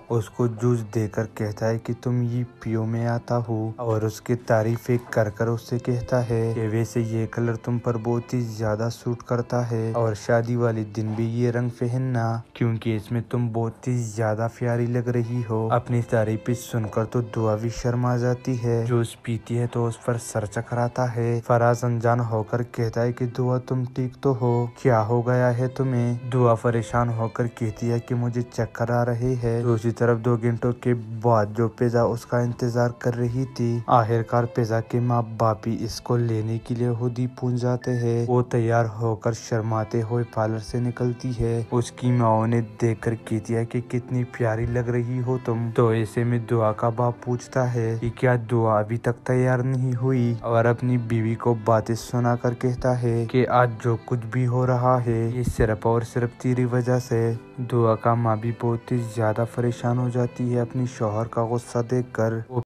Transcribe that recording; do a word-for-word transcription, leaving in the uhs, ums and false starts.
उसको जूस देकर कहता है कि तुम ये पियो में आता हो और उसकी तारीफें कर कर उससे कहता है कि वैसे ये कलर तुम पर बहुत ही ज्यादा सूट करता है और शादी वाले दिन भी ये रंग पहनना क्योंकि इसमें तुम बहुत ही ज्यादा प्यारी लग रही हो। अपनी तारीफें सुनकर तो दुआ भी शर्मा जाती है। जूस पीती है तो उस पर सर चकराता है। फराज अनजान होकर कहता है कि दुआ तुम ठीक तो हो, क्या हो गया है तुम्हें। दुआ परेशान होकर कहती है कि मुझे चक्कर आ रहे हैं। दूसरी तरफ दो घंटों के बाद जो पिज़्ज़ा उसका इंतजार कर रही थी, आखिरकार पिज़्ज़ा के माँ बाप भी इसको लेने के लिए खुद ही पहुंच जाते हैं। वो तैयार होकर शर्माते हुए पार्लर से निकलती है। उसकी माँ उन्हें देखकर कहती है कि कितनी प्यारी लग रही हो तुम। तो ऐसे में दुआ का बाप पूछता है कि क्या दुआ अभी तक तैयार नहीं हुई और अपनी बीवी को बातें सुनाकर कहता है कि आज जो कुछ भी हो रहा है ये सिर्फ और सिर्फ तेरी वजह से। दुआ का माँ भी बहुत ही ज्यादा परेशान हो जाती है अपनी शौहर का गुस्सा देखकर। वो